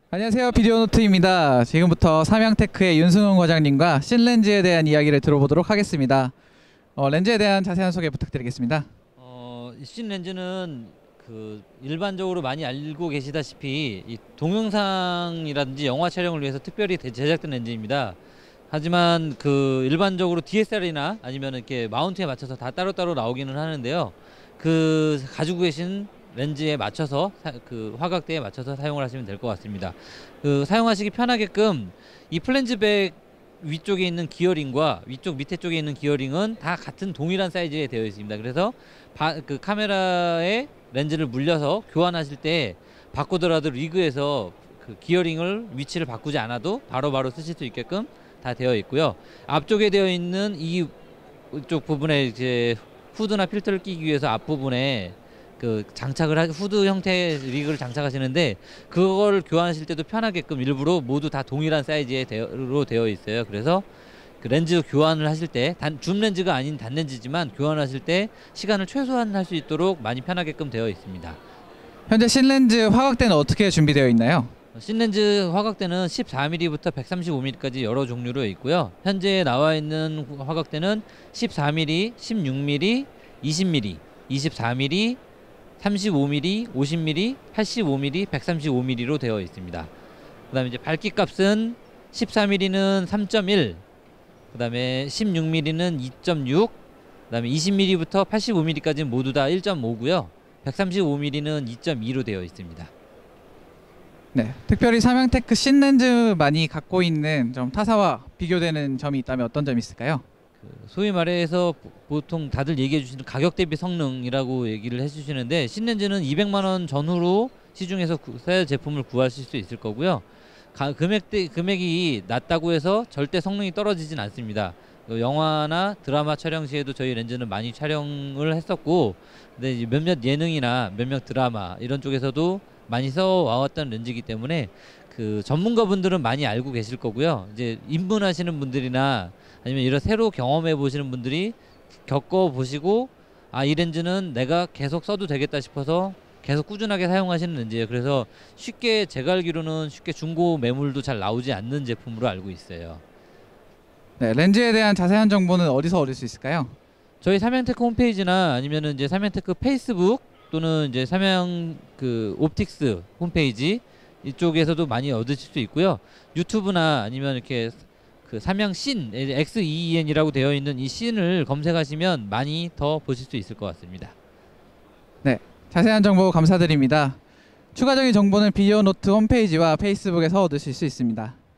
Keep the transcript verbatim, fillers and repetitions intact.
안녕하세요, 비디오노트입니다. 지금부터 삼양테크의 윤승훈 과장님과 신렌즈에 대한 이야기를 들어보도록 하겠습니다. 어, 렌즈에 대한 자세한 소개 부탁드리겠습니다. 어, 신 렌즈는 그 일반적으로 많이 알고 계시다시피 이 동영상이라든지 영화 촬영을 위해서 특별히 제작된 렌즈입니다. 하지만 그 일반적으로 디에스엘알이나 아니면 이렇게 마운트에 맞춰서 다 따로따로 나오기는 하는데요. 그 가지고 계신 렌즈에 맞춰서 사, 그 화각대에 맞춰서 사용을 하시면 될 것 같습니다. 그 사용하시기 편하게끔 이 플랜즈백 위쪽에 있는 기어링과 위쪽 밑에 쪽에 있는 기어링은 다 같은 동일한 사이즈에 되어 있습니다. 그래서 바, 그 카메라에 렌즈를 물려서 교환하실 때 바꾸더라도 리그에서 그 기어링을 위치를 바꾸지 않아도 바로바로 바로 쓰실 수 있게끔 다 되어 있고요. 앞쪽에 되어 있는 이쪽 부분에 이제 후드나 필터를 끼기 위해서 앞부분에 그 장착을 하, 후드 형태의 리그를 장착하시는데 그걸 교환하실 때도 편하게끔 일부러 모두 다 동일한 사이즈로 되어 있어요. 그래서 그 렌즈 교환을 하실 때 단, 줌 렌즈가 아닌 단 렌즈지만 교환하실 때 시간을 최소화할 수 있도록 많이 편하게끔 되어 있습니다. 현재 신렌즈 화각대는 어떻게 준비되어 있나요? 신렌즈 화각대는 십사 밀리미터부터 백삼십오 밀리미터까지 여러 종류로 있고요. 현재 나와 있는 화각대는 십사 밀리미터, 십육 밀리미터, 이십 밀리미터, 이십사 밀리미터, 삼십오 밀리미터, 오십 밀리미터, 팔십오 밀리미터, 백삼십오 밀리미터로 되어 있습니다. 그 다음에 이제 밝기 값은 십사 밀리미터는 삼 점 일, 그 다음에 십육 밀리미터는 이 점 육, 그 다음에 이십 밀리미터부터 팔십오 밀리미터까지는 모두 다 일 점 오고요. 백삼십오 밀리미터는 이 점 이로 되어 있습니다. 네, 특별히 삼양테크 신렌즈 많이 갖고 있는 좀 타사와 비교되는 점이 있다면 어떤 점이 있을까요? 소위 말해서 보통 다들 얘기해 주시는 가격 대비 성능이라고 얘기를 해주시는데 신렌즈는 이백만 원 전후로 시중에서 새 제품을 구하실 수 있을 거고요. 가, 금액대, 금액이 낮다고 해서 절대 성능이 떨어지진 않습니다. 영화나 드라마 촬영 시에도 저희 렌즈는 많이 촬영을 했었고, 근데 이제 몇몇 예능이나 몇몇 드라마 이런 쪽에서도 많이 써와왔던 렌즈이기 때문에 그 전문가분들은 많이 알고 계실 거고요. 이제 입문하시는 분들이나 아니면 이런 새로 경험해 보시는 분들이 겪어 보시고 아, 이 렌즈는 내가 계속 써도 되겠다 싶어서 계속 꾸준하게 사용하시는 렌즈예요. 그래서 쉽게 제가 알기로는 쉽게 중고 매물도 잘 나오지 않는 제품으로 알고 있어요. 네, 렌즈에 대한 자세한 정보는 어디서 얻을 수 있을까요? 저희 삼양테크 홈페이지나 아니면은 이제 삼양테크 페이스북 또는 이제 삼양 그 옵틱스 홈페이지 이쪽에서도 많이 얻으실 수 있고요. 유튜브나 아니면 이렇게 그 삼양 신 엑스 이 이 엔이라고 되어 있는 이 신을 검색하시면 많이 더 보실 수 있을 것 같습니다. 네, 자세한 정보 감사드립니다. 추가적인 정보는 비디오노트 홈페이지와 페이스북에서 얻으실 수 있습니다.